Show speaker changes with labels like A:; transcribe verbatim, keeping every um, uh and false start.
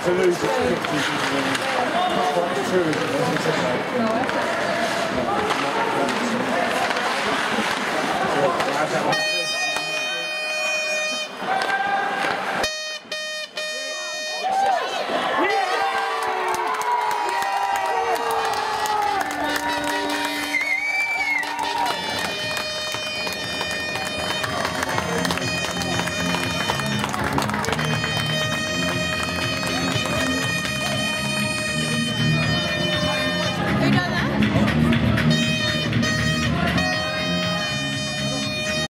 A: to lose its fifty, not quite true, isn't it?